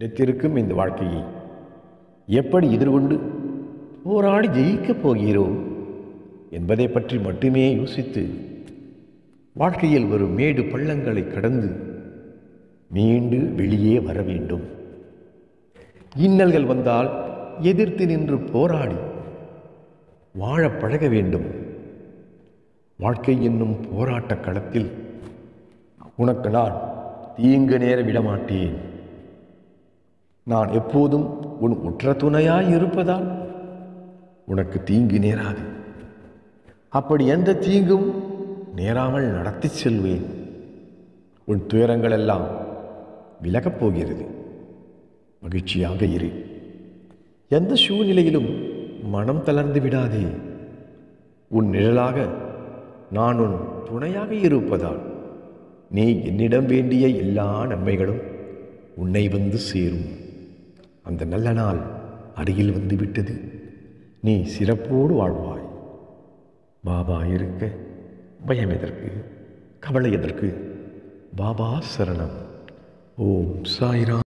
நிலைத்திருக்கும் இந்த வாழ்க்கையை எப்படி எதிர்கொண்டு போராடி ஜெயிக்கப் போகிறோம் என்பதை பற்றி மட்டுமே யோசித்து வாழ்க்கையில் வரும் மேடு பள்ளங்களை கடந்து மீண்டு வெளியே வர வேண்டும். இன்னல்கள் வந்தால் எதிர்த்து நின்று போராடி வாழ பழக வேண்டும். வாழ்க்கை என்னும் போராட்ட களத்தில் உனக்கு நான் தீங்கு நேர விடமாட்டேன். நான் எப்போதும் உன் உற்ற துணையாய் இருப்பதால் உனக்கு தீங்கு நேராது. அப்படி எந்த தீங்கும் நேராமல் நடத்தி செல்வேன். உன் துயரங்கள் எல்லாம் விலகப் போகிறது. மகிழ்ச்சியாக இரு. எந்த சூழ்நிலையிலும் மனம் தளர்ந்து விடாதே. உன் நிழலாக நான் உன் துணையாக இருப்பதால் நீ என்னிடம் வேண்டிய எல்லா நன்மைகளும் உன்னை வந்து சேரும். அந்த நல்ல நாள் அருகில் வந்து விட்டது. நீ சிறப்போடு வாழ்வாய். பாபா இருக்க பயம் எதற்கு, கவலை எதற்கு? பாபா சரணம். ஓம் சாய்ராம்.